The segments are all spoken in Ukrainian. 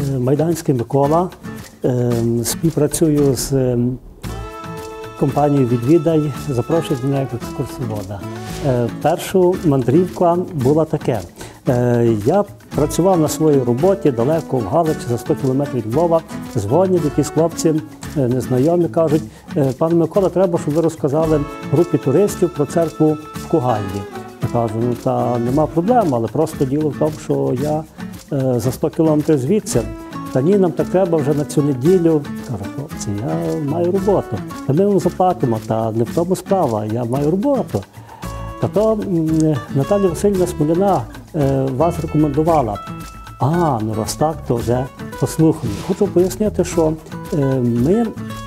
Майданський Микола. Співпрацюю з компанією «Відвідай», запрошую до неї як екскурсовода. Перша мандрівка була таке. Я працював на своїй роботі далеко в Галичі, за 100 кілометрів від Львова. Дзвонять якісь хлопці, незнайомі, кажуть: пане Микола, треба, щоб ви розказали групі туристів про церкву в Кугайві. Я кажу: ну та нема проблем, але просто діло в тому, що я за 100 кілометрів звідси. Та ні, нам так треба вже на цю неділю. Кажу: хлопці, я маю роботу. Та ми вам заплатимо, та не в тому справа, я маю роботу. Та то Наталія Васильівна Смоляна вас рекомендувала. Ну раз так, то вже послухаю. Хочу пояснити, що ми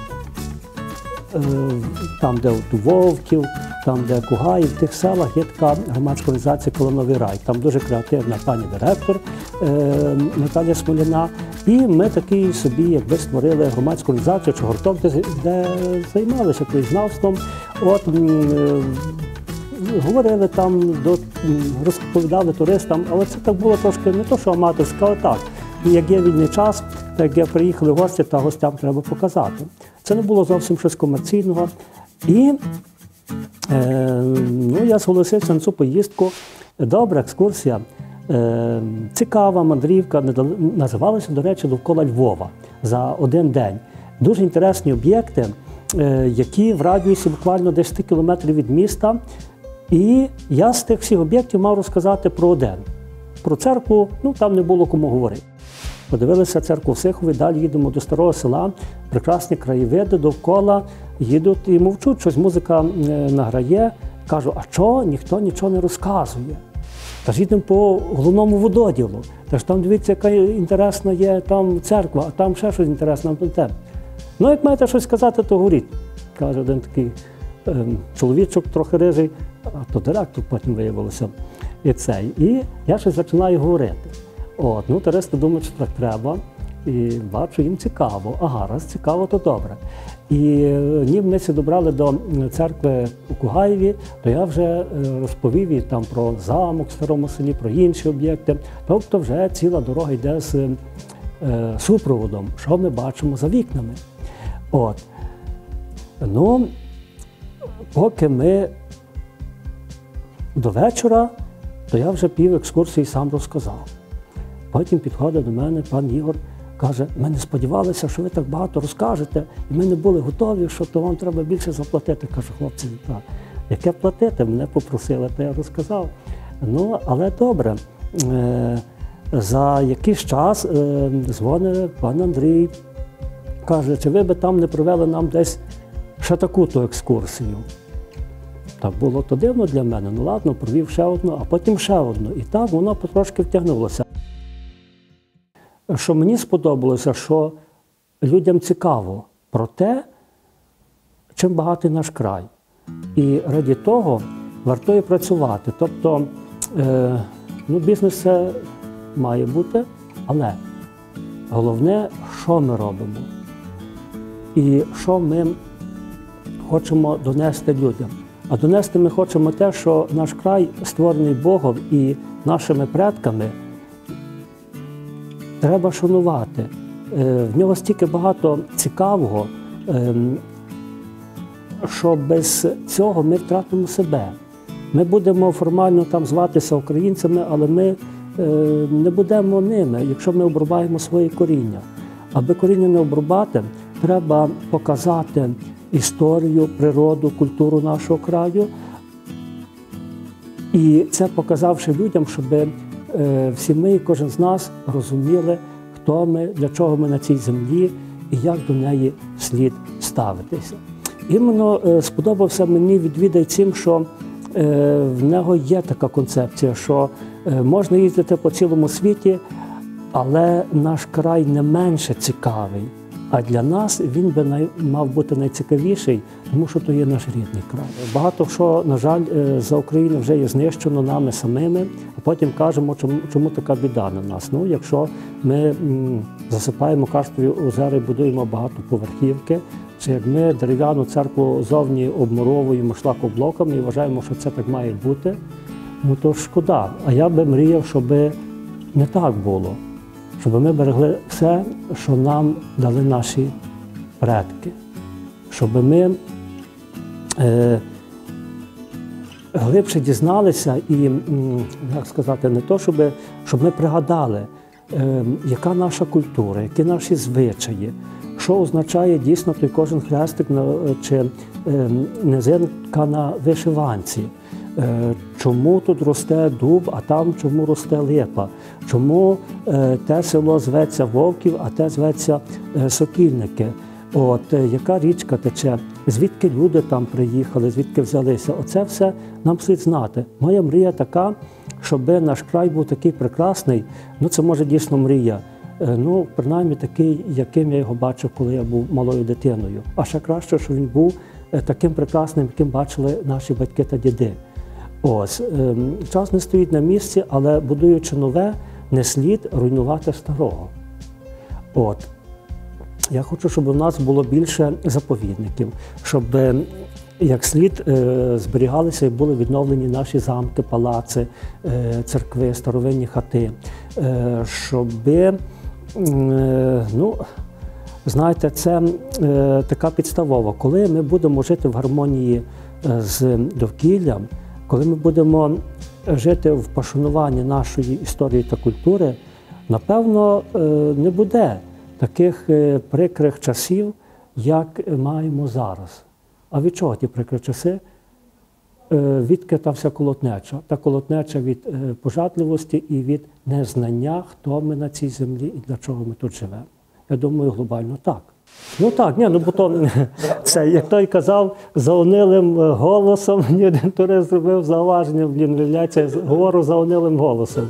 там, де Вовків, там, де Кугаїв, в тих селах є така громадська організація «Калиновий рай». Там дуже креативна пані директор Наталія Смоляна. І ми такий собі, якби, створили громадську організацію чи гурток, де займалися краєзнавством. Говорили там, розповідали туристам, але це так було трошки не то, що аматорське, але так. Як є вільний час, так як приїхали гості, та гостям треба показати. Це не було зовсім щось комерційного. І я зголосився на цю поїздку. Добра екскурсія, цікава мандрівка, називалася, до речі, довкола Львова за один день. Дуже інтересні об'єкти, які в радіусі буквально 10 кілометрів від міста. І я з тих всіх об'єктів мав розказати про один. Про церкву, там не було кому говорити. Подивилися церкву в Сихові, далі їдемо до Старого Села, прекрасні краєвиди, довкола їдуть і мовчуть, щось музика награє. Кажу: а чого ніхто нічого не розказує? Та ж їдемо по головному вододілу. Та ж там, дивіться, яка інтересна є там церква, а там ще щось інтересне. Як маєте щось сказати, то говоріть. Каже один такий чоловічок, трохи рижий, а то директор потім виявилося. І я щось починаю говорити. Туристи думають, що так треба. І бачу, їм цікаво. Раз цікаво, то добре. І ніби ми всі добрали до церкви у Кугаєві, то я вже розповів їй там про замок в Старому Селі, про інші об'єкти. Тобто вже ціла дорога йде з супроводом, що ми бачимо за вікнами. Поки ми до вечора, то я вже пів екскурсії сам розказав. Потім підходить до мене пан Ігор, каже: ми не сподівалися, що ви так багато розкажете, і ми не були готові, що то вам треба більше заплатити. Кажу: хлопці, яке платити? Мене попросили, то я розказав. Але добре. За якийсь час дзвонить пан Андрій, каже: чи ви би там не провели нам десь ще таку-то екскурсію? Так було то дивно для мене. Ладно, провів ще одну, а потім ще одну. І так воно потрошки втягнулося. Що мені сподобалося, що людям цікаво про те, чим багатий наш край. І раді того вартує працювати. Тобто, бізнес це має бути, але головне, що ми робимо. І що ми хочемо донести людям. А донести ми хочемо те, що наш край створений Богом і нашими предками, треба шанувати. В нього стільки багато цікавого, що без цього ми втратимо себе. Ми будемо формально там зватися українцями, але ми не будемо ними, якщо ми обрубаємо свої коріння. Аби коріння не обрубати, треба показати історію, природу, культуру нашого краю. І це показавши людям, щоб всі ми, кожен з нас розуміли, хто ми, для чого ми на цій землі і як до неї слід ставитися. Іменно сподобався мені «Відвідай» цим, що в нього є така концепція, що можна їздити по цілому світі, але наш край не менше цікавий. А для нас він би мав бути найцікавіший, тому що то є наш рідний край. Багато що, на жаль, за Україну вже є знищено нами самими, а потім кажемо, чому така біда на нас. Якщо ми засипаємо карстові озера і будуємо багатоповерхівки, чи як ми дерев'яну церкву зовні обмуровуємо шлакоблоками і вважаємо, що це так має бути, то шкода. А я би мріяв, щоб не так було. щоб ми берегли все, що нам дали наші предки, щоб ми глибше дізналися і, як сказати, не то, щоб ми пригадали, яка наша культура, які наші звичаї, що означає дійсно той кожен хрестик чи низинка на вишиванці. Чому тут росте дуб, а там чому росте липа? Чому те село зветься Вовків, а те зветься Сокільники? Яка річка тече, звідки люди там приїхали, звідки взялися? Оце все нам слід знати. Моя мрія така, щоб наш край був такий прекрасний, це може дійсно мрія, принаймні такий, яким я його бачив, коли я був малою дитиною. А ще краще, щоб він був таким прекрасним, яким бачили наші батьки та діди. Час не стоїть на місці, але будуючи нове, не слід руйнувати старого. Я хочу, щоб у нас було більше заповідників, щоб як слід зберігалися і були відновлені наші замки, палаци, церкви, старовинні хати, щоб, знаєте, це така підставова. Коли ми будемо жити в гармонії з довкіллям, коли ми будемо жити в пошануванні нашої історії та культури, напевно, не буде таких прикрих часів, як маємо зараз. А від чого ті прикрі часи? Відки та вся колотнеча? Та колотнеча від пожадливості і від незнання, хто ми на цій землі і для чого ми тут живемо. Я думаю, глобально так. Бо то, це, як той казав, заунилим голосом, мені один турист зробив зауваження, говорю заунилим голосом.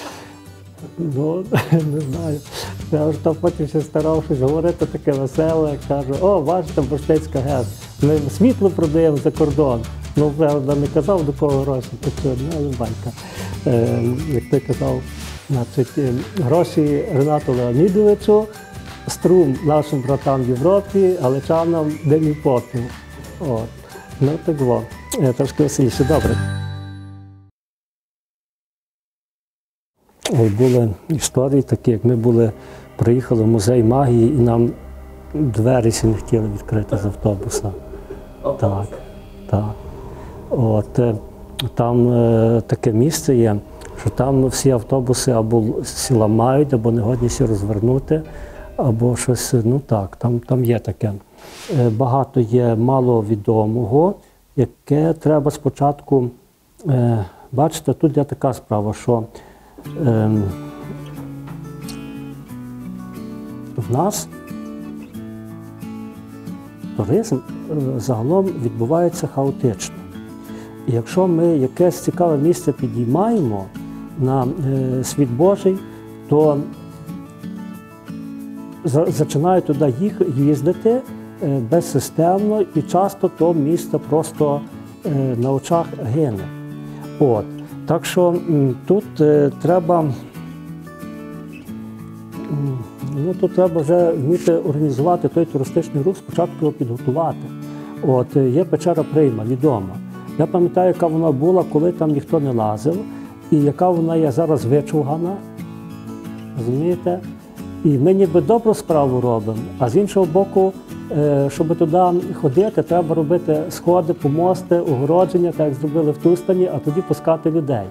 Не знаю. Я вже там потім ще старав щось говорити таке веселе, кажу, бачите, Бурштинська ГЕС, ми світло продаємо за кордон. Правда, не казав, до кого гроші, але байка. Як ти казав, гроші Ренату Леонідовичу, струм нашим братам в Європі, галичанам день і попіл. Так було. Трошки веселіше, добре. Були історії такі, як ми приїхали в музей магії, і нам двері не хотіли відкрити з автобуса. Так. Там таке місце є, що там всі автобуси або ламають, або не годні всі розвернути, або щось, там є таке. Багато є маловідомого, яке треба спочатку, бачите, тут є така справа, що в нас туризм загалом відбувається хаотично. І якщо ми якесь цікаве місце підіймаємо на світ Божий, то починають туди їздити безсистемно, і часто то місце просто на очах гине. Так що тут треба вже вміти організувати той туристичний рух, спочатку його підготувати. Є печера Прийма, відома. Я пам'ятаю, яка вона була, коли там ніхто не лазив, і яка вона є зараз вичугана, розумієте? І ми ніби добру справу робимо, а з іншого боку, щоб туди ходити, треба робити сходи, помости, огородження, так як зробили в Тустані, а тоді пускати людей.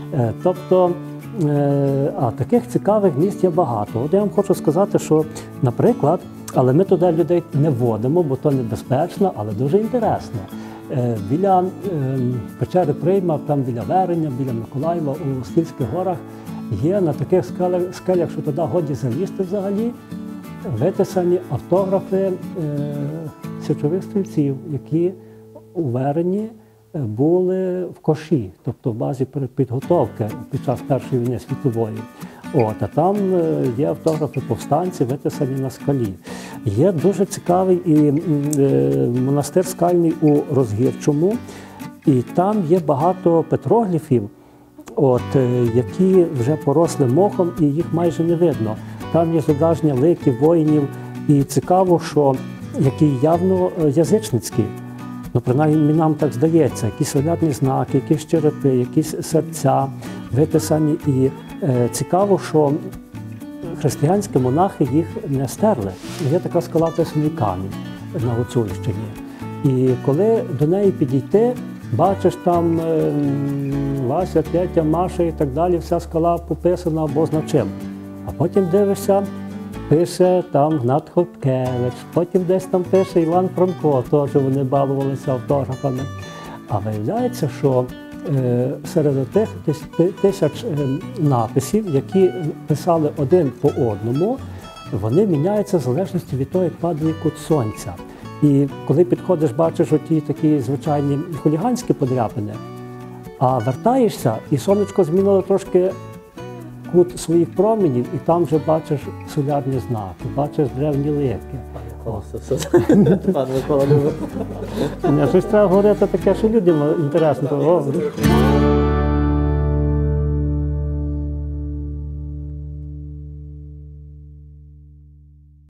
Таких цікавих місць є багато. Я вам хочу сказати, що, наприклад, але ми туди людей не водимо, бо то небезпечно, але дуже інтересно. Біля печери Прийма, там біля Вереня, біля Миколаєва, у Скільських горах, є на таких скелях, що туди годі залізти взагалі, витисані автографи січових стрільців, які у Верені були в Коші, тобто в базі підготовки під час Першої війни світової. А там є автографи повстанців, витисані на скалі. Є дуже цікавий і монастир скальний у Розгірчому, і там є багато петрогліфів, які вже поросли мохом, і їх майже не видно. Там є зображення ликів, воїнів, і цікаво, що які явно язичницькі. Принаймні нам так здається, якісь олядні знаки, якісь черепи, якісь серця витисані. І цікаво, що християнські монахи їх не стерли. Є така скала Тисовий камінь на Гуцульщині. І коли до неї підійти, бачиш там Вася, Петя, Маша і так далі, вся скала пописана або значим. А потім дивишся, пише там Гнат Хоткевич, потім десь там пише Іван Франко, теж вони балувалися автографами. А виявляється, що серед тих тисяч написів, які писали один по одному, вони міняються в залежності від того, як падає кут сонця. І коли підходиш, бачиш оті такі звичайні хуліганські подряпини, а вертаєшся, і сонечко змінило трошки кут своїх променів, і там вже бачиш солярні знаки, бачиш древні липки. Пан Микола любить. Щось треба говорити таке, що людям інтересно.